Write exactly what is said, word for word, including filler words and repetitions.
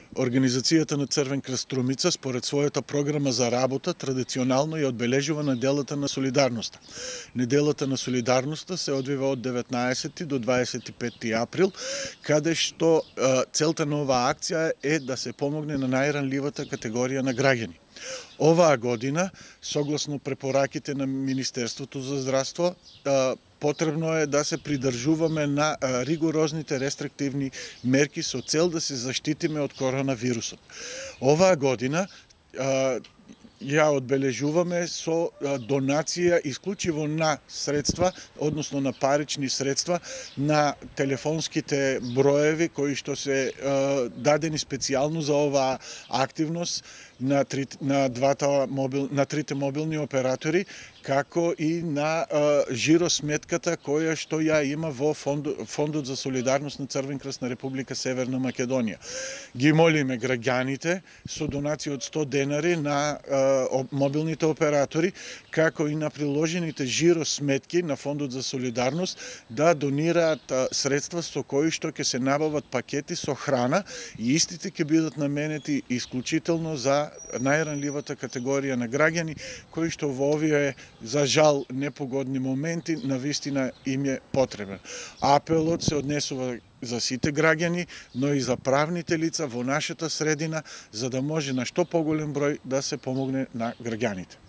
Организацијата на Црвен крст Струмица, според својата програма за работа, традиционално ја одбележува неделата на солидарноста. Неделата на солидарноста се одвива од деветнаесети до дваесет и петти април, каде што целта на оваа акција е да се помогне на најранливата категорија на граѓани. Оваа година, согласно препораките на Министерството за здравство, потребно е да се придржуваме на ригорозните рестриктивни мерки со цел да се заштитиме од коронавирусот. Оваа година ја одбележуваме со донација исклучиво на средства, односно на парични средства, на телефонските броеви кои што се дадени специјално за оваа активност на, три, на, двата мобил, на трите мобилни оператори, како и на а, жиросметката која што ја има во фонд, Фондот за солидарност на Црвен крст на Република Северна Македонија. Ги молиме граѓаните со донација од сто денари на а, мобилните оператори, како и на приложените жиросметки на Фондот за солидарност да донираат а, средства со кои што ќе се набават пакети со храна и истите ќе бидат наменети исклучително за најранливата категорија на граѓани кои што во овие за жал непогодни моменти навистина им е потребен. Апелот се однесува за сите граѓани, но и за правните лица во нашата средина, за да може на што поголем број да се помогне на граѓаните.